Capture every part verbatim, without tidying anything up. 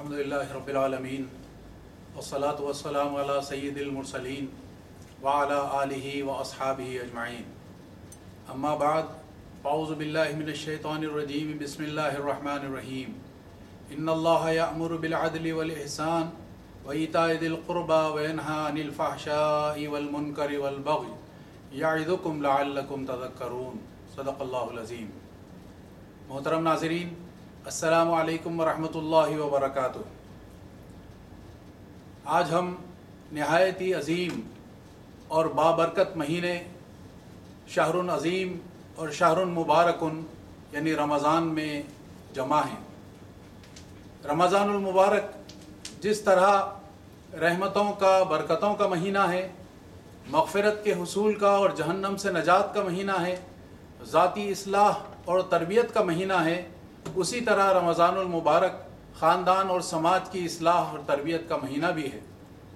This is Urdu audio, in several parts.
الحمدللہ رب العالمین والصلاة والسلام علی سید المرسلین وعلی آلہ واصحابہ اجمعین اما بعد اعوذ باللہ من الشیطان الرجیم بسم اللہ الرحمن الرحیم ان اللہ یأمر بالعدل والإحسان وإیتاء ذی القربى وینہی عن الفحشاء والمنکر والبغی یعظکم لعلکم تذکرون صدق اللہ العظیم۔ محترم ناظرین، السلام علیکم ورحمۃ اللہ وبرکاتہ۔ آج ہم نہایت ہی عظیم اور بابرکت مہینے شہر عظیم اور شہر مبارکن یعنی رمضان میں جمع ہیں۔ رمضان المبارک جس طرح رحمتوں کا، برکتوں کا مہینہ ہے، مغفرت کے حصول کا اور جہنم سے نجات کا مہینہ ہے، ذاتی اصلاح اور تربیت کا مہینہ ہے، اسی طرح رمضان المبارک خاندان اور سماج کی اصلاح اور تربیت کا مہینہ بھی ہے،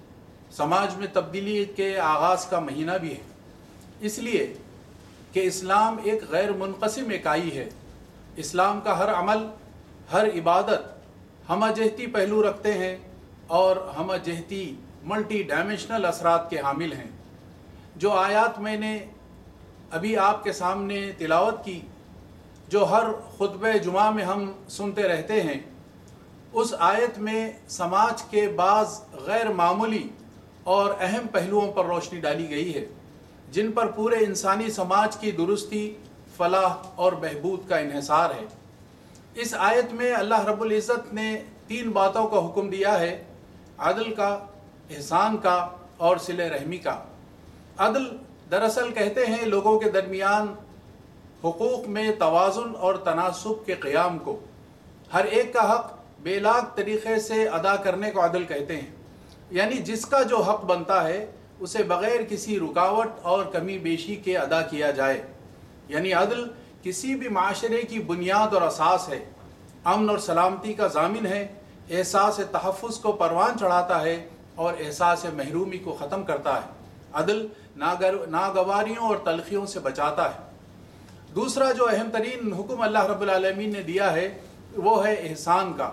سماج میں تبدیلی کے آغاز کا مہینہ بھی ہے، اس لیے کہ اسلام ایک غیر منقسم اکائی ہے۔ اسلام کا ہر عمل، ہر عبادت ہمہ جہتی پہلو رکھتے ہیں اور ہمہ جہتی ملٹی ڈائمنشنل اثرات کے حامل ہیں۔ جو آیات میں نے ابھی آپ کے سامنے تلاوت کی، جو ہر خطبہ جمعہ میں ہم سنتے رہتے ہیں، اس آیت میں سماج کے بعض غیر معمولی اور اہم پہلوؤں پر روشنی ڈالی گئی ہے، جن پر پورے انسانی سماج کی درستی، فلاح اور بہبود کا انحصار ہے۔ اس آیت میں اللہ رب العزت نے تین باتوں کا حکم دیا ہے: عدل کا، احسان کا اور صلہ رحمی کا۔ عدل دراصل کہتے ہیں لوگوں کے درمیان حقوق میں توازن اور تناسب کے قیام کو، ہر ایک کا حق بے لاگ طریقے سے ادا کرنے کو عدل کہتے ہیں، یعنی جس کا جو حق بنتا ہے اسے بغیر کسی رکاوٹ اور کمی بیشی کے ادا کیا جائے۔ یعنی عدل کسی بھی معاشرے کی بنیاد اور اساس ہے، امن اور سلامتی کا ضامن ہے، احساس تحفظ کو پروان چڑھاتا ہے اور احساس محرومی کو ختم کرتا ہے۔ عدل ناگواریوں اور تلخیوں سے بچاتا ہے۔ دوسرا جو اہم ترین حکم اللہ رب العالمین نے دیا ہے وہ ہے احسان کا۔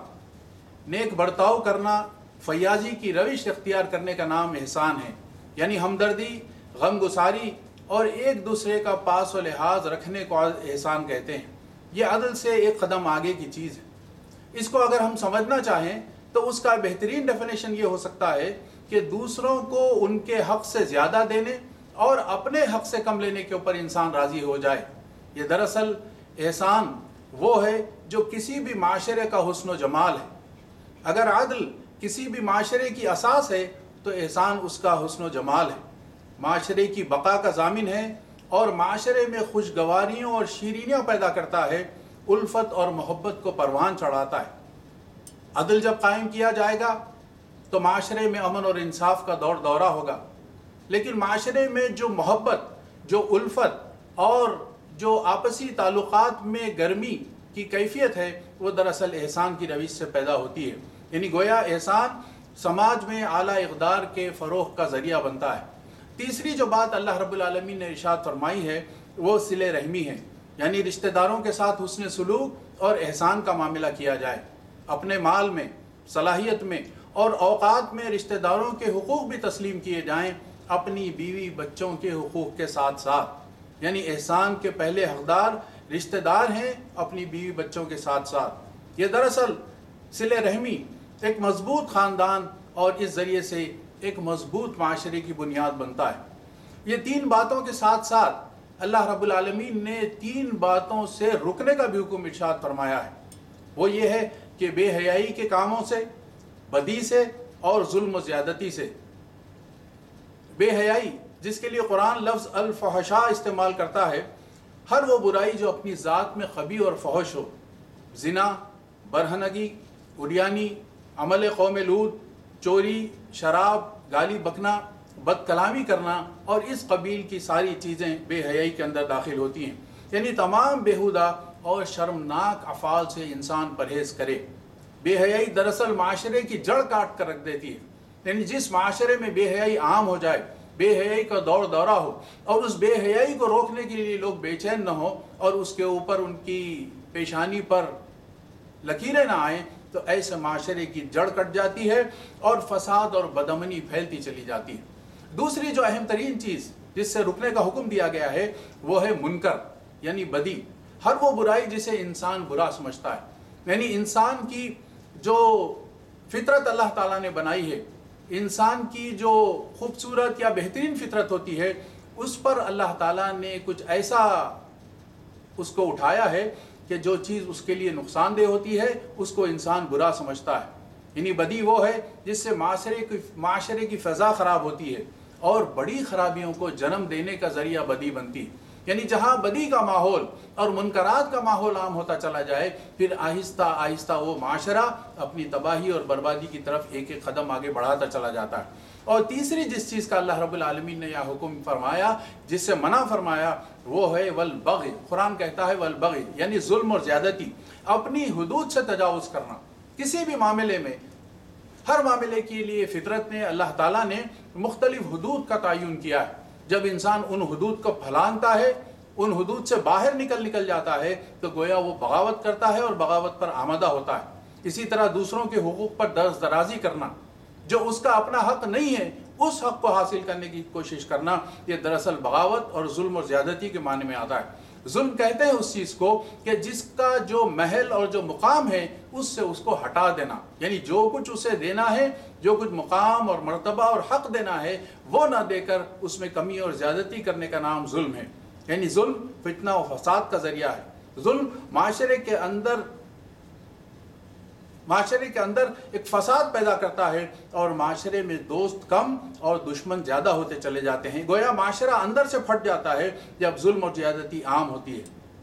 نیک برتاؤ کرنا، فیاضی کی روش اختیار کرنے کا نام احسان ہے، یعنی ہمدردی، غم گساری اور ایک دوسرے کا پاس و لحاظ رکھنے کو احسان کہتے ہیں۔ یہ عدل سے ایک قدم آگے کی چیز ہے۔ اس کو اگر ہم سمجھنا چاہیں تو اس کا بہترین ڈیفینیشن یہ ہو سکتا ہے کہ دوسروں کو ان کے حق سے زیادہ دینے اور اپنے حق سے کم لینے کے اوپر انسان راضی ہو جائے۔ یہ دراصل احسان وہ ہے جو کسی بھی معاشرے کا حسن و جمال ہے۔ اگر عدل کسی بھی معاشرے کی اساس ہے تو احسان اس کا حسن و جمال ہے، معاشرے کی بقا کا ضامن ہے اور معاشرے میں خوشگواریوں اور شیرینیاں پیدا کرتا ہے، الفت اور محبت کو پروان چڑھاتا ہے۔ عدل جب قائم کیا جائے گا تو معاشرے میں امن اور انصاف کا دور دورہ ہوگا، لیکن معاشرے میں جو محبت، جو الفت اور جو آپسی تعلقات میں گرمی کی کیفیت ہے وہ دراصل احسان کی روش سے پیدا ہوتی ہے۔ یعنی گویا احسان سماج میں اعلیٰ اقدار کے فروغ کا ذریعہ بنتا ہے۔ تیسری جو بات اللہ رب العالمین نے ارشاد فرمائی ہے وہ صلہ رحمی ہے، یعنی رشتہ داروں کے ساتھ حسن سلوک اور احسان کا معاملہ کیا جائے۔ اپنے مال میں، صلاحیت میں اور اوقات میں رشتہ داروں کے حقوق بھی تسلیم کیے جائیں، اپنی بیوی بچوں کے حقوق کے ساتھ ساتھ۔ یعنی احسان کے پہلے حقدار رشتہ دار ہیں اپنی بیوی بچوں کے ساتھ ساتھ۔ یہ دراصل صلہ رحمی ایک مضبوط خاندان اور اس ذریعے سے ایک مضبوط معاشرے کی بنیاد بنتا ہے۔ یہ تین باتوں کے ساتھ ساتھ اللہ رب العالمین نے تین باتوں سے رکنے کا بھی حکم ارشاد فرمایا ہے۔ وہ یہ ہے کہ بے حیائی کے کاموں سے، بدی سے اور ظلم و زیادتی سے۔ بے حیائی جس کے لیے قرآن لفظ الفحشاء استعمال کرتا ہے، ہر وہ برائی جو اپنی ذات میں خبیث اور فحش ہو، زنا، برہنگی، عریانی، عمل قوم لوط، چوری، شراب، گالی بکنا، بد کلامی کرنا اور اس قبیل کی ساری چیزیں بے حیائی کے اندر داخل ہوتی ہیں۔ یعنی تمام بیہودہ اور شرمناک افعال سے انسان پرہیز کرے۔ بے حیائی دراصل معاشرے کی جڑ کاٹ کر رکھ دیتی ہے۔ یعنی جس معاشرے میں بے حیائی عام ہو جائے، بے حیائی کا دور دورہ ہو اور اس بے حیائی کو روکنے کے لیے لوگ بے چین نہ ہو اور اس کے اوپر ان کی پیشانی پر لکیریں نہ آئیں، تو ایسے معاشرے کی جڑ کٹ جاتی ہے اور فساد اور بدامنی پھیلتی چلی جاتی ہے۔ دوسری جو اہم ترین چیز جس سے رکنے کا حکم دیا گیا ہے وہ ہے منکر یعنی بدی، ہر وہ برائی جسے انسان برا سمجھتا ہے۔ یعنی انسان کی جو فطرت اللہ تعالیٰ نے بنائی ہے، انسان کی جو خوبصورت یا بہترین فطرت ہوتی ہے، اس پر اللہ تعالیٰ نے کچھ ایسا اس کو اٹھایا ہے کہ جو چیز اس کے لیے نقصان دہ ہوتی ہے اس کو انسان برا سمجھتا ہے۔ یعنی بدی وہ ہے جس سے معاشرے کی معاشرے کی فضا خراب ہوتی ہے اور بڑی خرابیوں کو جنم دینے کا ذریعہ بدی بنتی ہے۔ یعنی جہاں بدی کا ماحول اور منکرات کا ماحول عام ہوتا چلا جائے، پھر آہستہ آہستہ وہ معاشرہ اپنی تباہی اور بربادی کی طرف ایک ایک قدم آگے بڑھاتا چلا جاتا ہے۔ اور تیسری جس چیز کا اللہ رب العالمین نے یہاں حکم فرمایا، جس سے منع فرمایا، وہ ہے والبغی۔ قرآن کہتا ہے والبغی یعنی ظلم اور زیادتی، اپنی حدود سے تجاوز کرنا۔ کسی بھی معاملے میں، ہر معاملے کے لیے فطرت نے، اللہ تعالیٰ نے مختلف حدود کا تعین کیا ہے۔ جب انسان ان حدود کو پھلانتا ہے، ان حدود سے باہر نکل نکل جاتا ہے، تو گویا وہ بغاوت کرتا ہے اور بغاوت پر آمادہ ہوتا ہے۔ اسی طرح دوسروں کے حقوق پر دست درازی کرنا، جو اس کا اپنا حق نہیں ہے اس حق کو حاصل کرنے کی کوشش کرنا، یہ دراصل بغاوت اور ظلم اور زیادتی کے معنی میں آتا ہے۔ ظلم کہتے ہیں اس چیز کو کہ جس کا جو محل اور جو مقام ہے اس سے اس کو ہٹا دینا، یعنی جو کچھ اسے دینا ہے، جو کچھ مقام اور مرتبہ اور حق دینا ہے وہ نہ دے کر اس میں کمی اور زیادتی کرنے کا نام ظلم ہے۔ یعنی ظلم فتنہ و فساد کا ذریعہ ہے۔ ظلم معاشرے کے اندر معاشرے کے اندر ایک فساد پیدا کرتا ہے اور معاشرے میں دوست کم اور دشمن زیادہ ہوتے چلے جاتے ہیں۔ گویا معاشرہ اندر سے پھٹ جاتا ہے جب ظلم اور زیادتی عام ہوتی ہے۔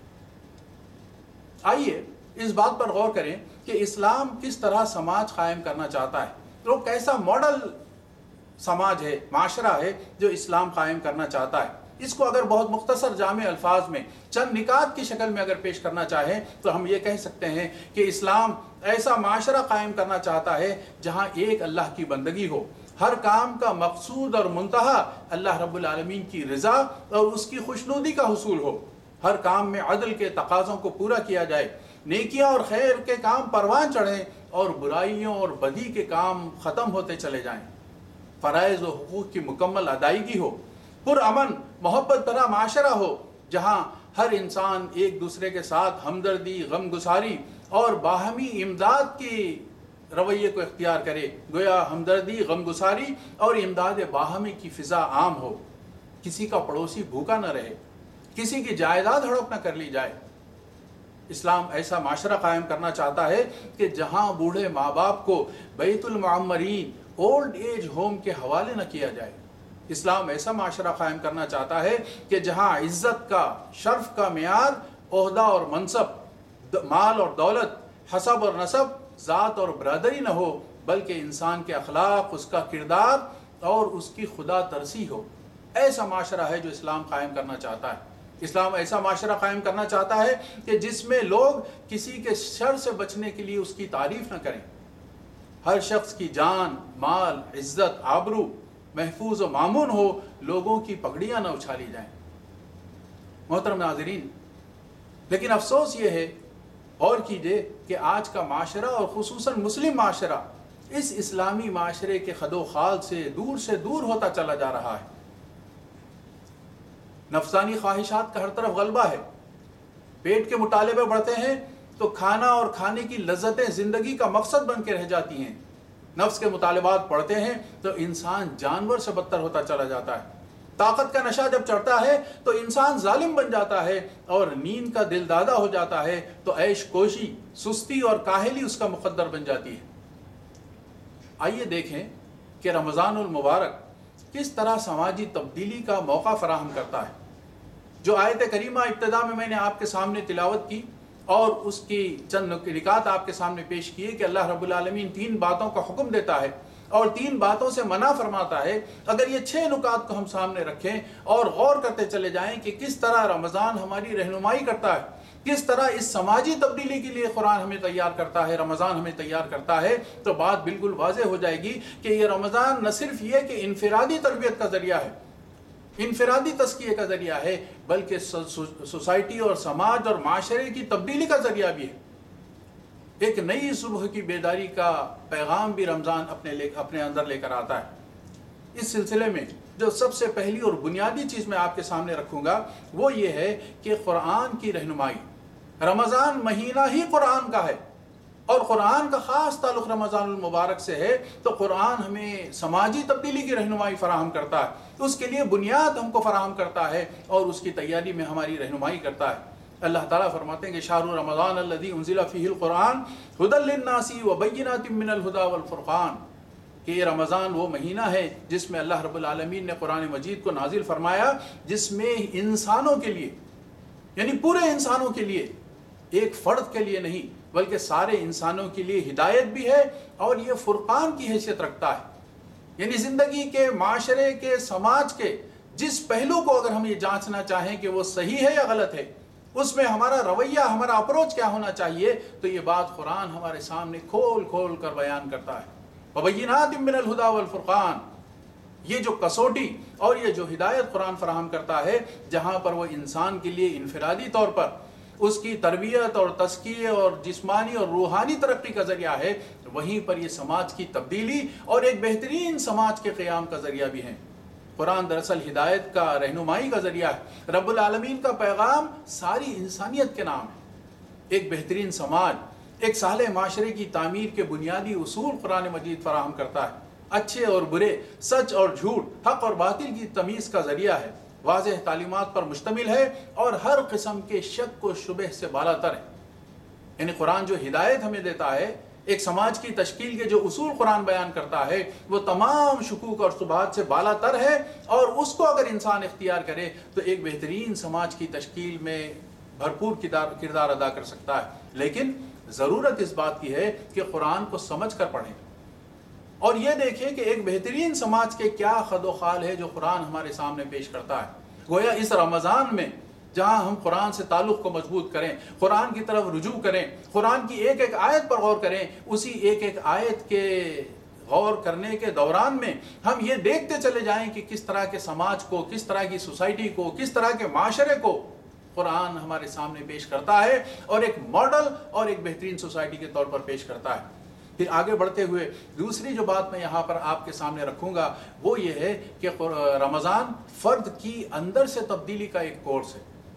آئیے اس بات پر غور کریں کہ اسلام کس طرح سماج قائم کرنا چاہتا ہے، تو کیسا ماڈل سماج ہے، معاشرہ ہے جو اسلام قائم کرنا چاہتا ہے۔ اس کو اگر بہت مختصر جامع الفاظ میں چند نکات کی شکل میں اگر پیش کرنا چاہیں تو ہم یہ کہہ سکتے ہیں کہ اسلام ایسا معاشرہ قائم کرنا چاہتا ہے جہاں ایک اللہ کی بندگی ہو، ہر کام کا مقصود اور منتہا اللہ رب العالمین کی رضا اور اس کی خوشنودی کا حصول ہو، ہر کام میں عدل کے تقاضوں کو پورا کیا جائے، نیکیاں اور خیر کے کام پروان چڑھیں اور برائیوں اور بدی کے کام ختم ہوتے چلے جائیں، فرائض و حقوق کی مکمل ادائیگی ہو، پرامن محبت بھرا معاشرہ ہو جہاں ہر انسان ایک دوسرے کے ساتھ ہمدردی، غم گساری اور باہمی امداد کی رویے کو اختیار کرے۔ گویا ہمدردی، غم گساری اور امداد باہمی کی فضا عام ہو، کسی کا پڑوسی بھوکا نہ رہے، کسی کی جائیداد ہڑپ نہ کر لی جائے۔ اسلام ایسا معاشرہ قائم کرنا چاہتا ہے کہ جہاں بوڑھے ماں باپ کو بیت المعمرین اولڈ ایج ہوم کے حوالے نہ کیا جائے۔ اسلام ایسا معاشرہ قائم کرنا چاہتا ہے کہ جہاں عزت کا، شرف کا معیار عہدہ اور منصب، مال اور دولت، حسب اور نسب، ذات اور برادری نہ ہو، بلکہ انسان کے اخلاق، اس کا کردار اور اس کی خدا ترسی ہو۔ ایسا معاشرہ ہے جو اسلام قائم کرنا چاہتا ہے۔ اسلام ایسا معاشرہ قائم کرنا چاہتا ہے کہ جس میں لوگ کسی کے شر سے بچنے کے لیے اس کی تعریف نہ کریں، ہر شخص کی جان، مال، عزت، آبرو محفوظ و مامون ہو، لوگوں کی پگڑیاں نہ اچھالی جائیں۔ محترم ناظرین، لیکن افسوس یہ ہے، اور کیجئے کہ آج کا معاشرہ اور خصوصاً مسلم معاشرہ اس اسلامی معاشرے کے خد و خال سے دور سے دور ہوتا چلا جا رہا ہے۔ نفسانی خواہشات کا ہر طرف غلبہ ہے، پیٹ کے مطالبے بڑھتے ہیں تو کھانا اور کھانے کی لذتیں زندگی کا مقصد بن کے رہ جاتی ہیں، نفس کے مطالبات پڑھتے ہیں تو انسان جانور سے بدتر ہوتا چلا جاتا ہے، طاقت کا نشہ جب چڑھتا ہے تو انسان ظالم بن جاتا ہے، اور نیند کا دل دادا ہو جاتا ہے تو عیش کوشی، سستی اور کاہلی اس کا مقدر بن جاتی ہے۔ آئیے دیکھیں کہ رمضان المبارک کس طرح سماجی تبدیلی کا موقع فراہم کرتا ہے۔ جو آیت کریمہ ابتدا میں میں نے آپ کے سامنے تلاوت کی اور اس کی چند نکات آپ کے سامنے پیش کیے کہ اللہ رب العالمین تین باتوں کا حکم دیتا ہے اور تین باتوں سے منع فرماتا ہے، اگر یہ چھ نکات کو ہم سامنے رکھیں اور غور کرتے چلے جائیں کہ کس طرح رمضان ہماری رہنمائی کرتا ہے، کس طرح اس سماجی تبدیلی کے لیے قرآن ہمیں تیار کرتا ہے، رمضان ہمیں تیار کرتا ہے، تو بات بالکل واضح ہو جائے گی کہ یہ رمضان نہ صرف یہ کہ انفرادی تربیت کا ذریعہ ہے، انفرادی تزکیے کا ذریعہ ہے، بلکہ سوسائٹی اور سماج اور معاشرے کی تبدیلی کا ذریعہ بھی ہے۔ ایک نئی صبح کی بیداری کا پیغام بھی رمضان اپنے لے اپنے اندر لے کر آتا ہے۔ اس سلسلے میں جو سب سے پہلی اور بنیادی چیز میں آپ کے سامنے رکھوں گا وہ یہ ہے کہ قرآن کی رہنمائی۔ رمضان مہینہ ہی قرآن کا ہے اور قرآن کا خاص تعلق رمضان المبارک سے ہے، تو قرآن ہمیں سماجی تبدیلی کی رہنمائی فراہم کرتا ہے، اس کے لیے بنیاد ہم کو فراہم کرتا ہے اور اس کی تیاری میں ہماری رہنمائی کرتا ہے۔ اللہ تعالیٰ فرماتے ہیں کہ شہر رمضان الذی انزل فیہ القرآن ھدی للناس وبینات من الھدی والفرقان، کہ یہ رمضان وہ مہینہ ہے جس میں اللہ رب العالمین نے قرآن مجید کو نازل فرمایا، جس میں انسانوں کے لیے، یعنی پورے انسانوں کے لیے، ایک فرد کے لیے نہیں بلکہ سارے انسانوں کے لیے ہدایت بھی ہے، اور یہ فرقان کی حیثیت رکھتا ہے۔ یعنی زندگی کے، معاشرے کے، سماج کے جس پہلو کو اگر ہم یہ جانچنا چاہیں کہ وہ صحیح ہے یا غلط ہے، اس میں ہمارا رویہ، ہمارا اپروچ کیا ہونا چاہیے، تو یہ بات قرآن ہمارے سامنے کھول کھول کر بیان کرتا ہے۔ وَبَيِّنَاتٍ مِّنَ الْهُدَى وَالْفُرْقَانِ، یہ جو کسوٹی اور یہ جو ہدایت قرآن فراہم کرتا ہے، جہاں پر وہ انسان کے لیے انفرادی طور پر اس کی تربیت اور تزکیے اور جسمانی اور روحانی ترقی کا ذریعہ ہے، وہیں پر یہ سماج کی تبدیلی اور ایک بہترین سماج کے قیام کا ذریعہ بھی ہے۔ قرآن دراصل ہدایت کا، رہنمائی کا ذریعہ ہے۔ رب العالمین کا پیغام ساری انسانیت کے نام ہے۔ ایک بہترین سماج، ایک صالح معاشرے کی تعمیر کے بنیادی اصول قرآن مجید فراہم کرتا ہے۔ اچھے اور برے، سچ اور جھوٹ، حق اور باطل کی تمیز کا ذریعہ ہے، واضح تعلیمات پر مشتمل ہے اور ہر قسم کے شک و شبہ سے بالا تر ہے۔ یعنی قرآن جو ہدایت ہمیں دیتا ہے، ایک سماج کی تشکیل کے جو اصول قرآن بیان کرتا ہے، وہ تمام شکوک اور شبہات سے بالا تر ہے، اور اس کو اگر انسان اختیار کرے تو ایک بہترین سماج کی تشکیل میں بھرپور کردار ادا کر سکتا ہے۔ لیکن ضرورت اس بات کی ہے کہ قرآن کو سمجھ کر پڑھیں اور یہ دیکھیں کہ ایک بہترین سماج کے کیا خد و خال ہے جو قرآن ہمارے سامنے پیش کرتا ہے۔ گویا اس رمضان میں جہاں ہم قرآن سے تعلق کو مضبوط کریں، قرآن کی طرف رجوع کریں، قرآن کی ایک ایک آیت پر غور کریں، اسی ایک ایک آیت کے غور کرنے کے دوران میں ہم یہ دیکھتے چلے جائیں کہ کس طرح کے سماج کو، کس طرح کی سوسائٹی کو، کس طرح کے معاشرے کو قرآن ہمارے سامنے پیش کرتا ہے اور ایک ماڈل اور ایک بہترین سوسائٹی کے طور پر پیش کرتا ہے۔ پھر آگے بڑھتے ہوئے دوسری جو بات میں یہاں پر آپ کے سامنے رکھوں گا وہ یہ ہے کہ رمضان فرد کی اندر سے تبدیلی کا ایک کورس ہے۔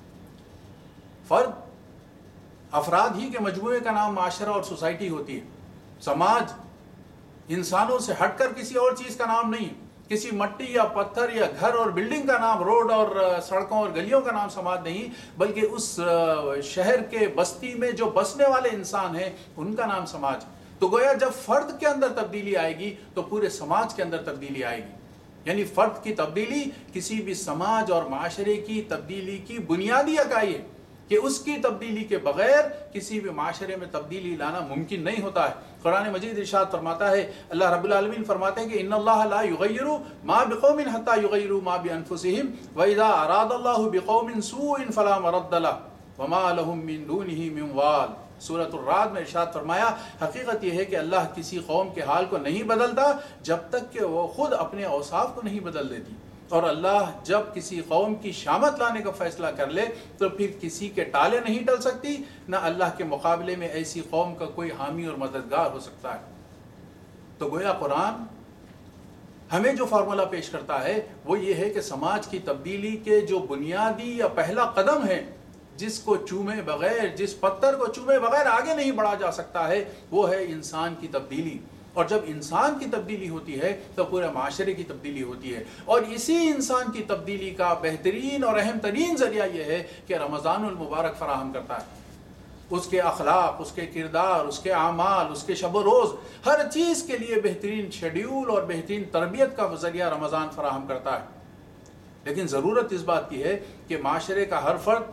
فرد، افراد ہی کے مجموعے کا نام معاشرہ اور سوسائٹی ہوتی ہے۔ سماج انسانوں سے ہٹ کر کسی اور چیز کا نام نہیں، کسی مٹی یا پتھر یا گھر اور بلڈنگ کا نام، روڈ اور سڑکوں اور گلیوں کا نام سماج نہیں، بلکہ اس شہر کے بستی میں جو بسنے والے انسان ہیں ان کا نام سماج۔ تو گویا جب فرد کے اندر تبدیلی آئے گی تو پورے سماج کے اندر تبدیلی آئے گی۔ یعنی فرد کی تبدیلی کسی بھی سماج اور معاشرے کی تبدیلی کی بنیادی اکائی ہے کہ اس کی تبدیلی کے بغیر کسی بھی معاشرے میں تبدیلی لانا ممکن نہیں ہوتا ہے۔ قرآن مجید ارشاد فرماتا ہے، اللہ رب العالمین فرماتے ہیں کہ ان اللہ لا یغیر ما بقوم حتی یغیروا ما بانفسہم واذا اراد اللہ بقوم سوء فلا مرد لہ وما لهم من دونہ من وال۔ سورۃ الرعد میں ارشاد فرمایا، حقیقت یہ ہے کہ اللہ کسی قوم کے حال کو نہیں بدلتا جب تک کہ وہ خود اپنے اوصاف کو نہیں بدل دیتی، اور اللہ جب کسی قوم کی شامت لانے کا فیصلہ کر لے تو پھر کسی کے ٹالے نہیں ٹل سکتی، نہ اللہ کے مقابلے میں ایسی قوم کا کوئی حامی اور مددگار ہو سکتا ہے۔ تو گویا قرآن ہمیں جو فارمولہ پیش کرتا ہے وہ یہ ہے کہ سماج کی تبدیلی کے جو بنیادی یا پہلا قدم ہے، جس کو چومے بغیر، جس پتھر کو چومے بغیر آگے نہیں بڑھا جا سکتا ہے، وہ ہے انسان کی تبدیلی۔ اور جب انسان کی تبدیلی ہوتی ہے تو پورے معاشرے کی تبدیلی ہوتی ہے، اور اسی انسان کی تبدیلی کا بہترین اور اہم ترین ذریعہ یہ ہے کہ رمضان المبارک فراہم کرتا ہے۔ اس کے اخلاق، اس کے کردار، اس کے اعمال، اس کے شب و روز، ہر چیز کے لیے بہترین شیڈیول اور بہترین تربیت کا ذریعہ رمضان فراہم کرتا ہے۔ لیکن ضرورت اس بات کی ہے کہ معاشرے کا ہر فرد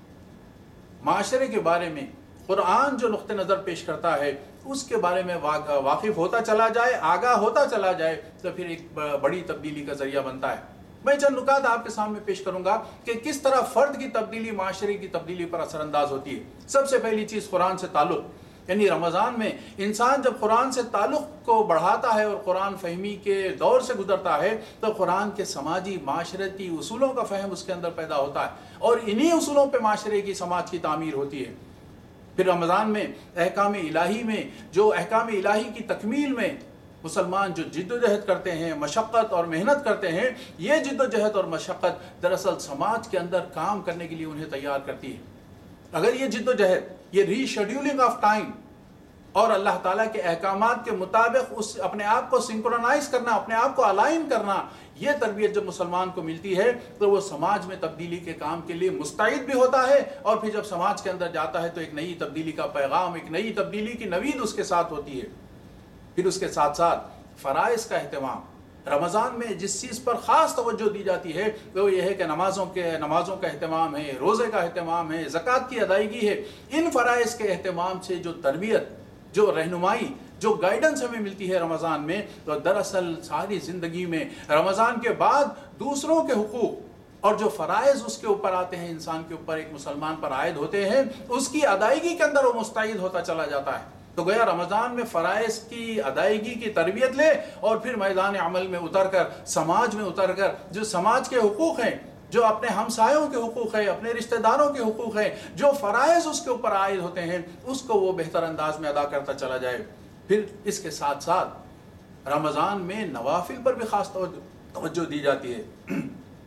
معاشرے کے بارے میں قرآن جو نقطہ نظر پیش کرتا ہے اس کے بارے میں واقف ہوتا چلا جائے، آگاہ ہوتا چلا جائے، تو پھر ایک بڑی تبدیلی کا ذریعہ بنتا ہے۔ میں چند نکات آپ کے سامنے پیش کروں گا کہ کس طرح فرد کی تبدیلی معاشرے کی تبدیلی پر اثر انداز ہوتی ہے۔ سب سے پہلی چیز قرآن سے تعلق، یعنی رمضان میں انسان جب قرآن سے تعلق کو بڑھاتا ہے اور قرآن فہمی کے دور سے گزرتا ہے تو قرآن کے سماجی معاشرتی اصولوں کا فہم اس کے اندر پیدا ہوتا ہے، اور انہی اصولوں پہ معاشرے کی، سماج کی تعمیر ہوتی ہے۔ پھر رمضان میں احکام الہی میں جو احکام الہی کی تکمیل میں مسلمان جو جد و جہد کرتے ہیں، مشقت اور محنت کرتے ہیں، یہ جد و جہد اور مشقت دراصل سماج کے اندر کام کرنے کے لیے انہیں تیار کرتی ہے۔ اگر یہ جد و جہد، یہ ری شیڈیولنگ آف ٹائم اور اللہ تعالیٰ کے احکامات کے مطابق اس اپنے آپ کو سنکرونائز کرنا، اپنے آپ کو الائن کرنا، یہ تربیت جب مسلمان کو ملتی ہے تو وہ سماج میں تبدیلی کے کام کے لیے مستعد بھی ہوتا ہے، اور پھر جب سماج کے اندر جاتا ہے تو ایک نئی تبدیلی کا پیغام، ایک نئی تبدیلی کی نوید اس کے ساتھ ہوتی ہے۔ پھر اس کے ساتھ ساتھ فرائض کا اہتمام، رمضان میں جس چیز پر خاص توجہ دی جاتی ہے وہ یہ ہے کہ نمازوں کے نمازوں کا اہتمام ہے، روزے کا اہتمام ہے، زکوٰۃ کی ادائیگی ہے۔ ان فرائض کے اہتمام سے جو تربیت، جو رہنمائی، جو گائیڈنس ہمیں ملتی ہے رمضان میں، تو دراصل ساری زندگی میں رمضان کے بعد دوسروں کے حقوق اور جو فرائض اس کے اوپر آتے ہیں، انسان کے اوپر، ایک مسلمان پر عائد ہوتے ہیں، اس کی ادائیگی کے اندر وہ مستعد ہوتا چلا جاتا ہے۔ تو گویا رمضان میں فرائض کی ادائیگی کی تربیت لے اور پھر میدان عمل میں اتر کر، سماج میں اتر کر جو سماج کے حقوق ہیں، جو اپنے ہمسایوں کے حقوق ہیں، اپنے رشتہ داروں کے حقوق ہیں، جو فرائض اس کے اوپر عائد ہوتے ہیں، اس کو وہ بہتر انداز میں ادا کرتا چلا جائے۔ پھر اس کے ساتھ ساتھ رمضان میں نوافل پر بھی خاص توجہ دی جاتی ہے۔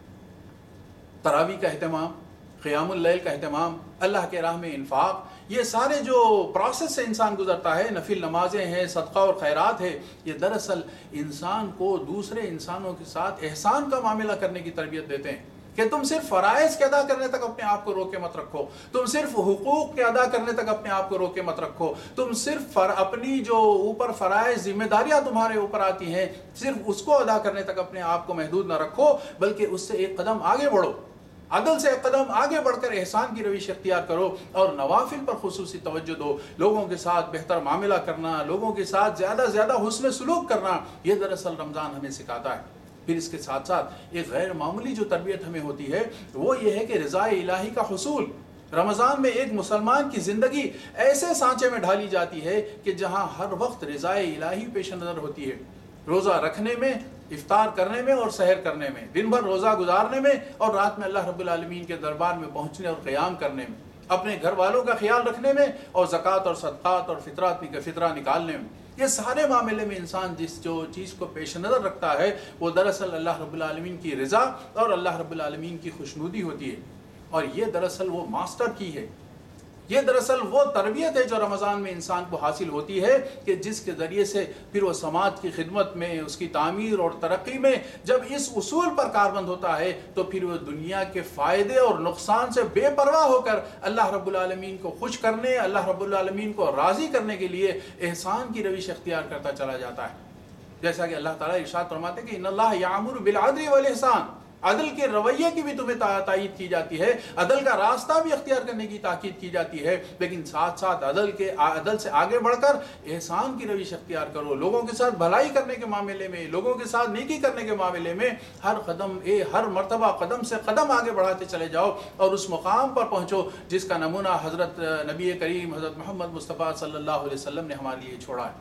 تراویح کا اہتمام، قیام اللیل کا اہتمام، اللہ کے راہ میں انفاق، یہ سارے جو پروسیس سے انسان گزرتا ہے، نفل نمازیں ہیں، صدقہ اور خیرات ہے، یہ دراصل انسان کو دوسرے انسانوں کے ساتھ احسان کا معاملہ کرنے کی تربیت دیتے ہیں کہ تم صرف فرائض کے ادا کرنے تک اپنے آپ کو روکے مت رکھو، تم صرف حقوق کے ادا کرنے تک اپنے آپ کو روکے مت رکھو، تم صرف فر اپنی جو اوپر فرائض ذمہ داریاں تمہارے اوپر آتی ہیں، صرف اس کو ادا کرنے تک اپنے آپ کو محدود نہ رکھو، بلکہ اس سے ایک قدم آگے بڑھو، عدل سے ایک قدم آگے بڑھ کر احسان کی روش اختیار کرو اور نوافل پر خصوصی توجہ دو۔ لوگوں کے ساتھ بہتر معاملہ کرنا، لوگوں کے ساتھ زیادہ زیادہ حسن سلوک کرنا، یہ دراصل رمضان ہمیں سکھاتا ہے۔ پھر اس کے ساتھ ساتھ ایک غیر معمولی جو تربیت ہمیں ہوتی ہے وہ یہ ہے کہ رضا الہی کا حصول۔ رمضان میں ایک مسلمان کی زندگی ایسے سانچے میں ڈھالی جاتی ہے کہ جہاں ہر وقت رضا الہی پیش نظر ہوتی ہے، روزہ رکھنے میں، افطار کرنے میں اور سحر کرنے میں، دن بھر روزہ گزارنے میں اور رات میں اللہ رب العالمین کے دربار میں پہنچنے اور قیام کرنے میں، اپنے گھر والوں کا خیال رکھنے میں اور زکوٰۃ اور صدقات اور فطرات فطرہ نکالنے میں۔ یہ سارے معاملے میں انسان جس جو چیز کو پیش نظر رکھتا ہے وہ دراصل اللہ رب العالمین کی رضا اور اللہ رب العالمین کی خوشنودی ہوتی ہے، اور یہ دراصل وہ ماسٹر کی ہے، یہ دراصل وہ تربیت ہے جو رمضان میں انسان کو حاصل ہوتی ہے کہ جس کے ذریعے سے پھر وہ سماج کی خدمت میں، اس کی تعمیر اور ترقی میں جب اس اصول پر کاربند ہوتا ہے تو پھر وہ دنیا کے فائدے اور نقصان سے بے پرواہ ہو کر اللہ رب العالمین کو خوش کرنے، اللہ رب العالمین کو راضی کرنے کے لیے احسان کی روش اختیار کرتا چلا جاتا ہے۔ جیسا کہ اللہ تعالیٰ ارشاد فرماتے ہیں کہ ان اللہ یامر بالعدل والاحسان، عدل کے رویے کی بھی تمہیں تائید کی جاتی ہے، عدل کا راستہ بھی اختیار کرنے کی تاکید کی جاتی ہے، لیکن ساتھ ساتھ عدل کے عدل سے آگے بڑھ کر احسان کی روش اختیار کرو، لوگوں کے ساتھ بھلائی کرنے کے معاملے میں، لوگوں کے ساتھ نیکی کرنے کے معاملے میں ہر قدم اے ہر مرتبہ قدم سے قدم آگے بڑھاتے چلے جاؤ اور اس مقام پر پہنچو جس کا نمونہ حضرت نبی کریم حضرت محمد مصطفیٰ صلی اللہ علیہ وسلم نے ہمارے لیے چھوڑا ہے۔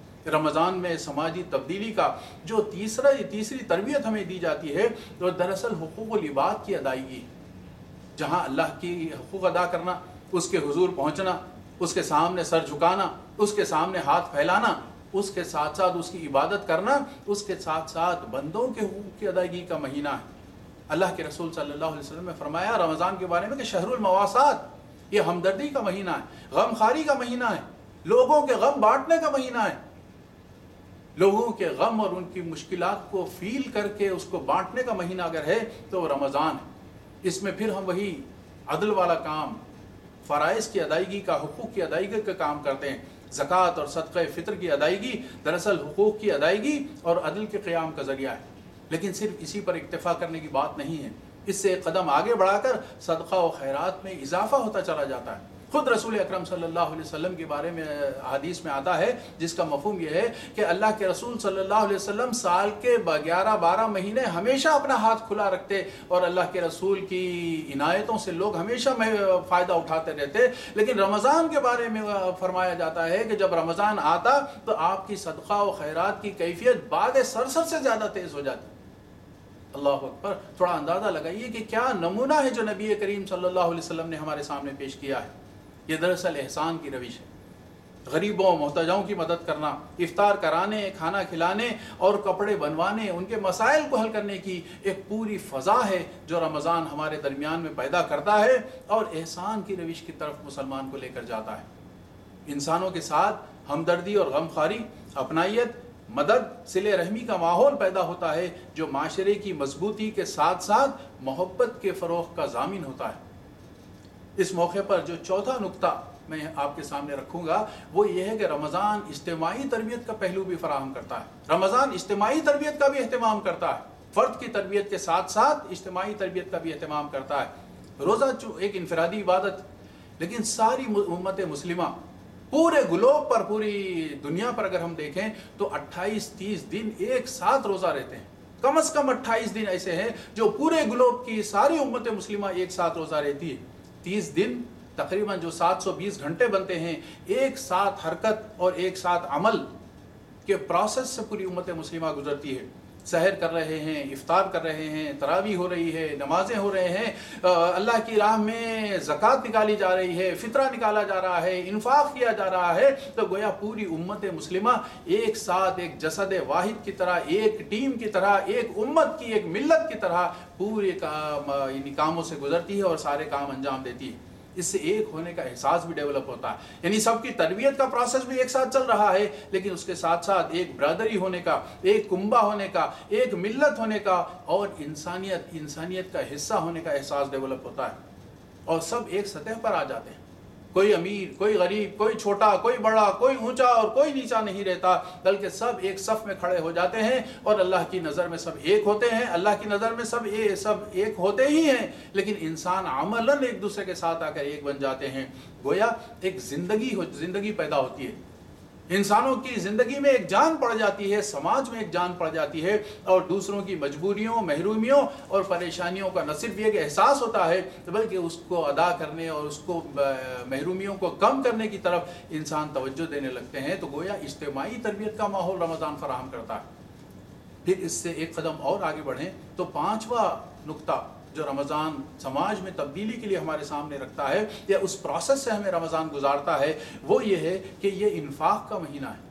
رمضان میں سماجی تبدیلی کا جو تیسرا تیسری تربیت ہمیں دی جاتی ہے وہ دراصل حقوق العباد کی ادائیگی، جہاں اللہ کی حقوق ادا کرنا، اس کے حضور پہنچنا، اس کے سامنے سر جھکانا، اس کے سامنے ہاتھ پھیلانا، اس کے ساتھ ساتھ اس کی عبادت کرنا، اس کے ساتھ ساتھ بندوں کے حقوق کی ادائیگی کا مہینہ ہے۔ اللہ کے رسول صلی اللہ علیہ وسلم نے فرمایا رمضان کے بارے میں کہ شہر المواسات، یہ ہمدردی کا مہینہ ہے، غم خاری کا مہینہ ہے، لوگوں کے غم بانٹنے کا مہینہ ہے، لوگوں کے غم اور ان کی مشکلات کو فیل کر کے اس کو بانٹنے کا مہینہ اگر ہے تو وہ رمضان ہے۔ اس میں پھر ہم وہی عدل والا کام، فرائض کی ادائیگی کا، حقوق کی ادائیگی کا کام کرتے ہیں۔ زکوٰۃ اور صدقہ فطر کی ادائیگی دراصل حقوق کی ادائیگی اور عدل کے قیام کا ذریعہ ہے، لیکن صرف اسی پر اکتفا کرنے کی بات نہیں ہے، اس سے ایک قدم آگے بڑھا کر صدقہ و خیرات میں اضافہ ہوتا چلا جاتا ہے۔ خود رسول اکرم صلی اللہ علیہ وسلم کے بارے میں حدیث میں آتا ہے جس کا مفہوم یہ ہے کہ اللہ کے رسول صلی اللہ علیہ وسلم سال کے گیارہ بارہ مہینے ہمیشہ اپنا ہاتھ کھلا رکھتے اور اللہ کے رسول کی عنایتوں سے لوگ ہمیشہ فائدہ اٹھاتے رہتے، لیکن رمضان کے بارے میں فرمایا جاتا ہے کہ جب رمضان آتا تو آپ کی صدقہ و خیرات کی کیفیت باد سرسر سے زیادہ تیز ہو جاتی۔ اللہ اکبر، تھوڑا اندازہ لگائیے کہ کیا نمونہ ہے جو نبی کریم صلی اللہ علیہ وسلم نے ہمارے سامنے پیش کیا ہے۔ یہ دراصل احسان کی روش ہے۔ غریبوں محتاجوں کی مدد کرنا، افطار کرانے، کھانا کھلانے اور کپڑے بنوانے، ان کے مسائل کو حل کرنے کی ایک پوری فضا ہے جو رمضان ہمارے درمیان میں پیدا کرتا ہے اور احسان کی روش کی طرف مسلمان کو لے کر جاتا ہے۔ انسانوں کے ساتھ ہمدردی اور غمخواری، اپنائیت، مدد، صلہ رحمی کا ماحول پیدا ہوتا ہے جو معاشرے کی مضبوطی کے ساتھ ساتھ محبت کے فروغ کا ضامن ہوتا ہے۔ اس موقع پر جو چوتھا نقطہ میں آپ کے سامنے رکھوں گا وہ یہ ہے کہ رمضان اجتماعی تربیت کا پہلو بھی فراہم کرتا ہے۔ رمضان اجتماعی تربیت کا بھی اہتمام کرتا ہے، فرد کی تربیت کے ساتھ ساتھ اجتماعی تربیت کا بھی اہتمام کرتا ہے۔ روزہ ایک انفرادی عبادت، لیکن ساری امت مسلمہ پورے گلوب پر، پوری دنیا پر اگر ہم دیکھیں تو اٹھائیس تیس دن ایک ساتھ روزہ رہتے ہیں۔ کم از کم اٹھائیس دن ایسے ہیں جو پورے گلوب کی ساری امت مسلمہ ایک ساتھ روزہ رہتی ہے۔ تیس دن تقریباً جو سات سو بیس گھنٹے بنتے ہیں، ایک ساتھ حرکت اور ایک ساتھ عمل کے پروسیس سے پوری امت مسلمہ گزرتی ہے۔ سحر کر رہے ہیں، افطار کر رہے ہیں، تراویح ہو رہی ہے، نمازیں ہو رہے ہیں، اللہ کی راہ میں زکوٰۃ نکالی جا رہی ہے، فطرہ نکالا جا رہا ہے، انفاق کیا جا رہا ہے، تو گویا پوری امت مسلمہ ایک ساتھ ایک جسد واحد کی طرح، ایک ٹیم کی طرح، ایک امت کی، ایک ملت کی طرح پورے کاموں سے گزرتی ہے اور سارے کام انجام دیتی ہے۔ اس سے ایک ہونے کا احساس بھی ڈیولپ ہوتا ہے، یعنی سب کی تربیت کا پروسیس بھی ایک ساتھ چل رہا ہے، لیکن اس کے ساتھ ساتھ ایک برادری ہونے کا، ایک کنبہ ہونے کا، ایک ملت ہونے کا اور انسانیت انسانیت کا حصہ ہونے کا احساس ڈیولپ ہوتا ہے، اور سب ایک سطح پر آ جاتے ہیں۔ کوئی امیر، کوئی غریب، کوئی چھوٹا، کوئی بڑا، کوئی اونچا اور کوئی نیچا نہیں رہتا، بلکہ سب ایک صف میں کھڑے ہو جاتے ہیں اور اللہ کی نظر میں سب ایک ہوتے ہیں۔ اللہ کی نظر میں سب ایک سب ایک ہوتے ہی ہیں، لیکن انسان عملاً ایک دوسرے کے ساتھ آ کر ایک بن جاتے ہیں۔ گویا ایک زندگی ہو زندگی پیدا ہوتی ہے، انسانوں کی زندگی میں ایک جان پڑ جاتی ہے، سماج میں ایک جان پڑ جاتی ہے، اور دوسروں کی مجبوریوں، محرومیوں اور پریشانیوں کا نہ صرف یہ کہ احساس ہوتا ہے بلکہ اس کو ادا کرنے اور اس کو محرومیوں کو کم کرنے کی طرف انسان توجہ دینے لگتے ہیں۔ تو گویا اجتماعی تربیت کا ماحول رمضان فراہم کرتا ہے۔ پھر اس سے ایک قدم اور آگے بڑھیں تو پانچواں نقطہ جو رمضان سماج میں تبدیلی کے لیے ہمارے سامنے رکھتا ہے یا اس پروسیس سے ہمیں رمضان گزارتا ہے، وہ یہ ہے کہ یہ انفاق کا مہینہ ہے۔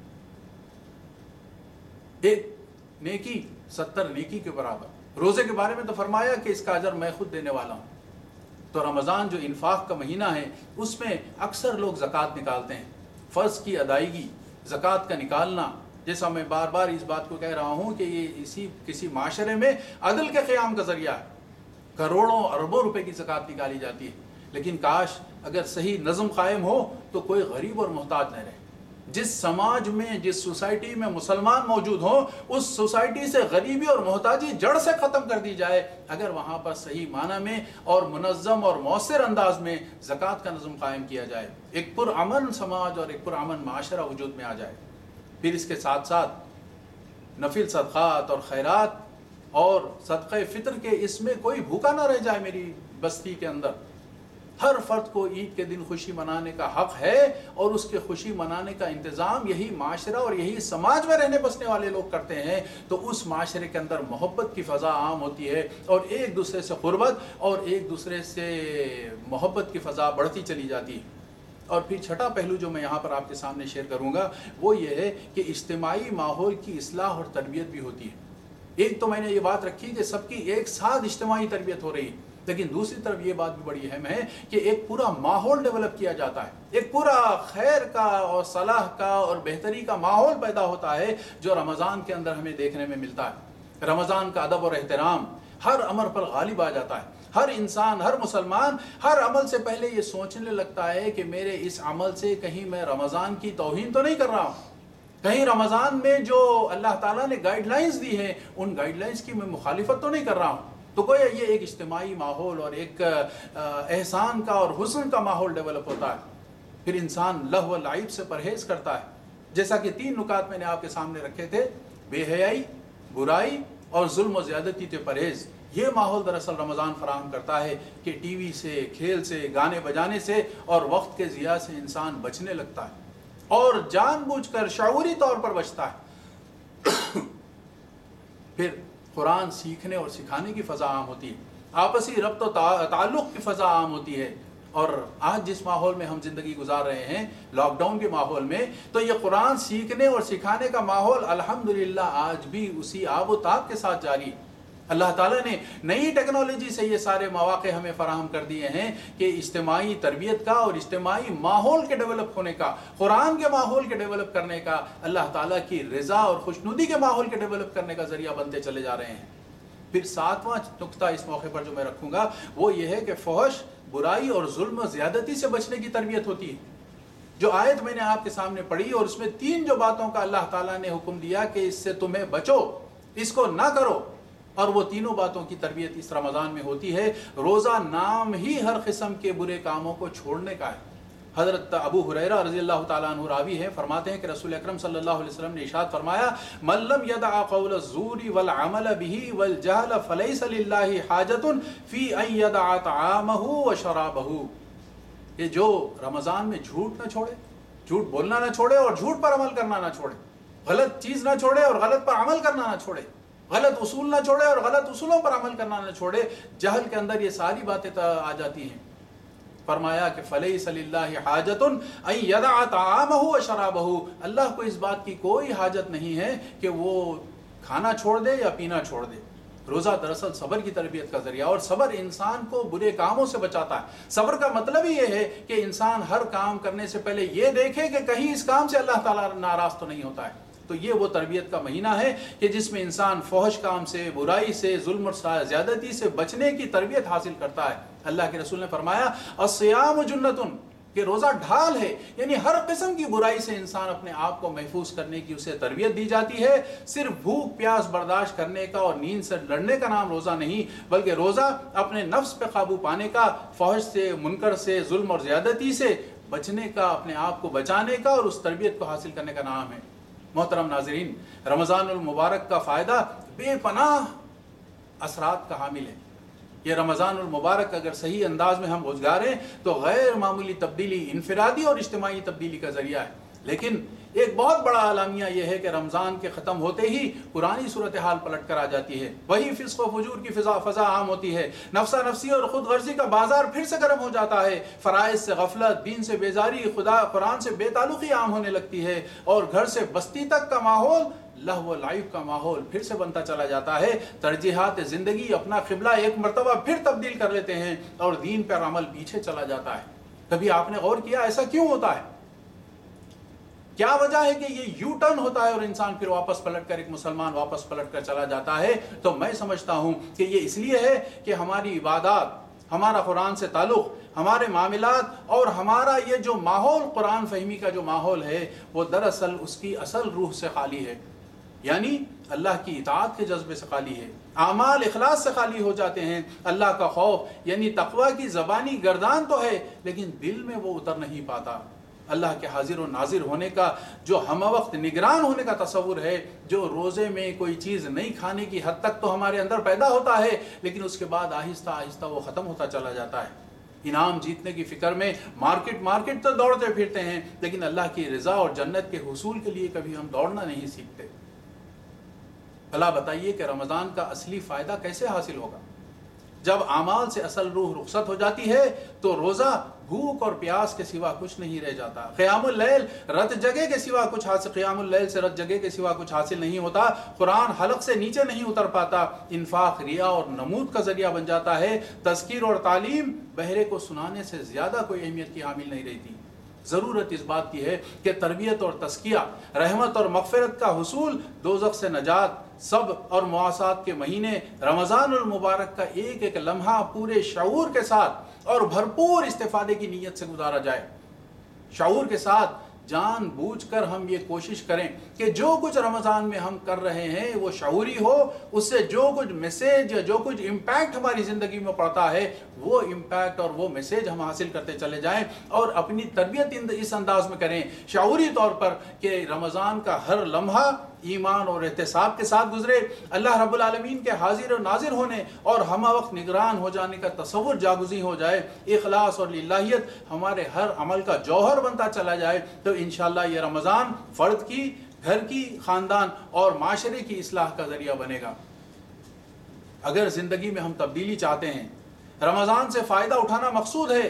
ایک نیکی ستر نیکی کے برابر۔ روزے کے بارے میں تو فرمایا کہ اس کا اجر میں خود دینے والا ہوں، تو رمضان جو انفاق کا مہینہ ہے اس میں اکثر لوگ زکوٰۃ نکالتے ہیں۔ فرض کی ادائیگی، زکوٰۃ کا نکالنا، جیسا میں بار بار اس بات کو کہہ رہا ہوں کہ یہ اسی کسی معاشرے میں عدل کے قیام کا ذریعہ ہے۔ کروڑوں اربوں روپے کی زکوٰۃ نکالی جاتی ہے، لیکن کاش اگر صحیح نظم قائم ہو تو کوئی غریب اور محتاج نہ رہے۔ جس سماج میں، جس سوسائٹی میں مسلمان موجود ہوں، اس سوسائٹی سے غریبی اور محتاجی جڑ سے ختم کر دی جائے اگر وہاں پر صحیح معنی میں اور منظم اور مؤثر انداز میں زکوٰۃ کا نظم قائم کیا جائے، ایک پرامن سماج اور ایک پرامن معاشرہ وجود میں آ جائے۔ پھر اس کے ساتھ ساتھ نفل صدقات اور خیرات اور صدقہ فطر کے، اس میں کوئی بھوکا نہ رہ جائے میری بستی کے اندر۔ ہر فرد کو عید کے دن خوشی منانے کا حق ہے، اور اس کے خوشی منانے کا انتظام یہی معاشرہ اور یہی سماج میں رہنے بسنے والے لوگ کرتے ہیں، تو اس معاشرے کے اندر محبت کی فضا عام ہوتی ہے اور ایک دوسرے سے قربت اور ایک دوسرے سے محبت کی فضا بڑھتی چلی جاتی ہے۔ اور پھر چھٹا پہلو جو میں یہاں پر آپ کے سامنے شیئر کروں گا وہ یہ ہے کہ اجتماعی ماحول کی اصلاح اور تربیت بھی ہوتی ہے۔ ایک تو میں نے یہ بات رکھی کہ سب کی ایک ساتھ اجتماعی تربیت ہو رہی ہے، لیکن دوسری طرف یہ بات بھی بڑی اہم ہے کہ ایک پورا ماحول ڈیولپ کیا جاتا ہے، ایک پورا خیر کا اور صلاح کا اور بہتری کا ماحول پیدا ہوتا ہے جو رمضان کے اندر ہمیں دیکھنے میں ملتا ہے۔ رمضان کا ادب اور احترام ہر امر پر غالب آ جاتا ہے۔ ہر انسان، ہر مسلمان ہر عمل سے پہلے یہ سوچنے لگتا ہے کہ میرے اس عمل سے کہیں میں رمضان کی توہین تو نہیں کر رہا ہوں، کہیں رمضان میں جو اللہ تعالیٰ نے گائیڈ لائنز دی ہیں ان گائیڈ لائنز کی میں مخالفت تو نہیں کر رہا ہوں۔ تو گویا یہ ایک اجتماعی ماحول اور ایک احسان کا اور حسن کا ماحول ڈیولپ ہوتا ہے۔ پھر انسان لہو و لعب سے پرہیز کرتا ہے، جیسا کہ تین نکات میں نے آپ کے سامنے رکھے تھے، بے حیائی، برائی اور ظلم و زیادتی سے پرہیز۔ یہ ماحول دراصل رمضان فراہم کرتا ہے کہ ٹی وی سے، کھیل سے، گانے بجانے سے اور وقت کے ضیاع سے انسان بچنے لگتا ہے اور جان بوجھ کر شعوری طور پر بچتا ہے۔ پھر قرآن سیکھنے اور سکھانے کی فضا عام ہوتی ہے، آپسی ربط و تعلق کی فضا عام ہوتی ہے، اور آج جس ماحول میں ہم زندگی گزار رہے ہیں لاک ڈاؤن کے ماحول میں، تو یہ قرآن سیکھنے اور سکھانے کا ماحول الحمدللہ آج بھی اسی آب و تاب کے ساتھ جاری ہے۔ اللہ تعالیٰ نے نئی ٹیکنالوجی سے یہ سارے مواقع ہمیں فراہم کر دیے ہیں کہ اجتماعی تربیت کا اور اجتماعی ماحول کے ڈیولپ ہونے کا، قرآن کے ماحول کے ڈیولپ کرنے کا، اللہ تعالیٰ کی رضا اور خوشنودی کے ماحول کے ڈیولپ کرنے کا ذریعہ بنتے چلے جا رہے ہیں۔ پھر ساتواں نقطہ اس موقع پر جو میں رکھوں گا وہ یہ ہے کہ فحش، برائی اور ظلم و زیادتی سے بچنے کی تربیت ہوتی ہے۔ جو آیت میں نے آپ کے سامنے پڑھی اور اس میں تین جو باتوں کا اللہ تعالیٰ نے حکم دیا کہ اس سے تمہیں بچو، اس کو نہ کرو، اور وہ تینوں باتوں کی تربیت اس رمضان میں ہوتی ہے۔ روزہ نام ہی ہر قسم کے برے کاموں کو چھوڑنے کا ہے۔ حضرت ابو ہریرہ رضی اللہ تعالیٰ عنہ راوی ہیں، فرماتے ہیں کہ رسول اکرم صلی اللہ علیہ وسلم نے ارشاد فرمایا، من لم يدع قول الزور والعمل به والجهل فليس لله حاجة في ان يدع طعامه وشرابه۔ یہ جو رمضان میں جھوٹ نہ چھوڑے، جھوٹ بولنا نہ چھوڑے اور جھوٹ پر عمل کرنا نہ چھوڑے، غلط چیز نہ چھوڑے اور غلط پر عمل کرنا نہ چھوڑے، غلط اصول نہ چھوڑے اور غلط اصولوں پر عمل کرنا نہ چھوڑے، جہل کے اندر یہ ساری باتیں آ جاتی ہیں۔ فرمایا کہ فلیس للہ حاجت ان یدع طعامہ و شرابہ، اللہ کو اس بات کی کوئی حاجت نہیں ہے کہ وہ کھانا چھوڑ دے یا پینا چھوڑ دے۔ روزہ دراصل صبر کی تربیت کا ذریعہ، اور صبر انسان کو برے کاموں سے بچاتا ہے۔ صبر کا مطلب ہی یہ ہے کہ انسان ہر کام کرنے سے پہلے یہ دیکھے کہ کہیں اس کام سے اللہ تعالیٰ ناراض تو نہیں ہوتا ہے۔ تو یہ وہ تربیت کا مہینہ ہے کہ جس میں انسان فحش کام سے، برائی سے، ظلم اور زیادتی سے بچنے کی تربیت حاصل کرتا ہے۔ اللہ کے رسول نے فرمایا الصیام جنتن، کہ روزہ ڈھال ہے، یعنی ہر قسم کی برائی سے انسان اپنے آپ کو محفوظ کرنے کی اسے تربیت دی جاتی ہے۔ صرف بھوک پیاس برداشت کرنے کا اور نیند سے لڑنے کا نام روزہ نہیں، بلکہ روزہ اپنے نفس پہ قابو پانے کا، فحش سے، منکر سے، ظلم اور زیادتی سے بچنے کا، اپنے آپ کو بچانے کا اور اس تربیت کو حاصل کرنے کا نام ہے۔ محترم ناظرین، رمضان المبارک کا فائدہ بے پناہ اثرات کا حامل ہے۔ یہ رمضان المبارک اگر صحیح انداز میں ہم گزاریں تو غیر معمولی تبدیلی، انفرادی اور اجتماعی تبدیلی کا ذریعہ ہے۔ لیکن ایک بہت بڑا اعلامیہ یہ ہے کہ رمضان کے ختم ہوتے ہی پرانی صورتحال پلٹ کر آ جاتی ہے، وہی فسق و فجور کی فضا فضا عام ہوتی ہے، نفسا نفسی اور خود غرضی کا بازار پھر سے گرم ہو جاتا ہے، فرائض سے غفلت، دین سے بیزاری، خدا قرآن سے بے تعلقی عام ہونے لگتی ہے، اور گھر سے بستی تک کا ماحول لہو و لعب کا ماحول پھر سے بنتا چلا جاتا ہے۔ ترجیحات زندگی اپنا قبلہ ایک مرتبہ پھر تبدیل کر لیتے ہیں اور دین پر عمل پیچھے چلا جاتا ہے۔ کبھی آپ نے غور کیا ایسا کیوں ہوتا ہے؟ کیا وجہ ہے کہ یہ یو ٹرن ہوتا ہے اور انسان پھر واپس پلٹ کر، ایک مسلمان واپس پلٹ کر چلا جاتا ہے؟ تو میں سمجھتا ہوں کہ یہ اس لیے ہے کہ ہماری عبادات، ہمارا قرآن سے تعلق، ہمارے معاملات اور ہمارا یہ جو ماحول قرآن فہمی کا جو ماحول ہے وہ دراصل اس کی اصل روح سے خالی ہے، یعنی اللہ کی اطاعت کے جذبے سے خالی ہے، اعمال اخلاص سے خالی ہو جاتے ہیں۔ اللہ کا خوف یعنی تقوی کی زبانی گردان تو ہے لیکن دل میں وہ اتر نہیں پاتا۔ اللہ کے حاضر و ناظر ہونے کا جو ہم وقت نگران ہونے کا تصور ہے، جو روزے میں کوئی چیز نہیں کھانے کی حد تک تو ہمارے اندر پیدا ہوتا ہے لیکن اس کے بعد آہستہ آہستہ وہ ختم ہوتا چلا جاتا ہے۔ انعام جیتنے کی فکر میں مارکیٹ مارکیٹ تو دوڑتے پھرتے ہیں لیکن اللہ کی رضا اور جنت کے حصول کے لیے کبھی ہم دوڑنا نہیں سیکھتے۔ بھلا بتائیے کہ رمضان کا اصلی فائدہ کیسے حاصل ہوگا؟ جب اعمال سے اصل روح رخصت ہو جاتی ہے تو روزہ بھوک اور پیاس کے سوا کچھ نہیں رہ جاتا، قیام اللیل رت جگہ کے سوا کچھ حاصل قیام اللیل سے رت جگہ کے سوا کچھ حاصل نہیں ہوتا، قرآن حلق سے نیچے نہیں اتر پاتا، انفاق ریا اور نمود کا ذریعہ بن جاتا ہے، تذکیر اور تعلیم بہرے کو سنانے سے زیادہ کوئی اہمیت کی حامل نہیں رہتی۔ ضرورت اس بات کی ہے کہ تربیت اور تزکیہ، رحمت اور مغفرت کا حصول، دوزخ سے نجات، صبر اور مواسات کے مہینے رمضان المبارک کا ایک ایک لمحہ پورے شعور کے ساتھ اور بھرپور استفادے کی نیت سے گزارا جائے۔ شعور کے ساتھ جان بوجھ کر ہم یہ کوشش کریں کہ جو کچھ رمضان میں ہم کر رہے ہیں وہ شعوری ہو، اس سے جو کچھ میسیج یا جو کچھ امپیکٹ ہماری زندگی میں پڑتا ہے وہ امپیکٹ اور وہ میسیج ہم حاصل کرتے چلے جائیں، اور اپنی تربیت اس انداز میں کریں شعوری طور پر کہ رمضان کا ہر لمحہ ایمان اور احتساب کے ساتھ گزرے، اللہ رب العالمین کے حاضر و ناظر ہونے اور ہمہ وقت نگران ہو جانے کا تصور جاگزی ہو جائے، اخلاص اور للہیت ہمارے ہر عمل کا جوہر بنتا چلا جائے، تو انشاءاللہ یہ رمضان فرد کی، گھر کی، خاندان اور معاشرے کی اصلاح کا ذریعہ بنے گا۔ اگر زندگی میں ہم تبدیلی چاہتے ہیں، رمضان سے فائدہ اٹھانا مقصود ہے،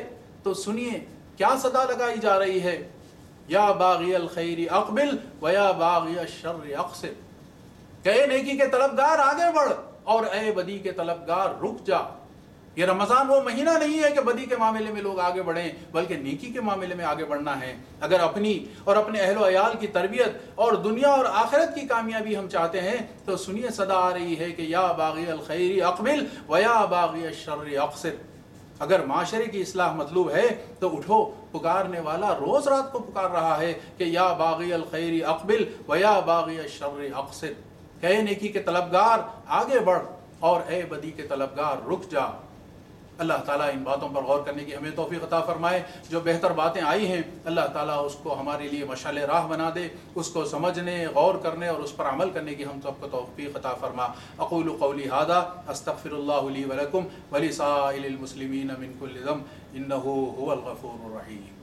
تو سنیے کیا صدا لگائی جا رہی ہے، یا باغی الخیر اقبل و یا باغی الشر اقصر، کہ اے نیکی کے طلبگار آگے بڑھ اور اے بدی کے طلبگار رک جا۔ یہ رمضان وہ مہینہ نہیں ہے کہ بدی کے معاملے میں لوگ آگے بڑھیں، بلکہ نیکی کے معاملے میں آگے بڑھنا ہے۔ اگر اپنی اور اپنے اہل و عیال کی تربیت اور دنیا اور آخرت کی کامیابی ہم چاہتے ہیں تو سنیے صدا آ رہی ہے کہ یا باغی الخیر اقبل و یا باغی الشر اقصر۔ اگر معاشرے کی اصلاح مطلوب ہے تو اٹھو، پکارنے والا روز رات کو پکار رہا ہے کہ یا باغی الخیر اقبل و یا باغی الشر اقصر، کہ اے نیکی کے طلبگار آگے بڑھ اور اے بدی کے طلبگار رک جا۔ اللہ تعالیٰ ان باتوں پر غور کرنے کی ہمیں توفیق عطا فرمائے۔ جو بہتر باتیں آئی ہیں اللہ تعالیٰ اس کو ہمارے لیے مشعل راہ بنا دے، اس کو سمجھنے، غور کرنے اور اس پر عمل کرنے کی ہم سب کو توفیق عطا فرما۔ اقول قولی ھذا استغفر اللہ لی ولکم ولسائر المسلمین من کل ذنب انہ ھو الغفور الرحیم۔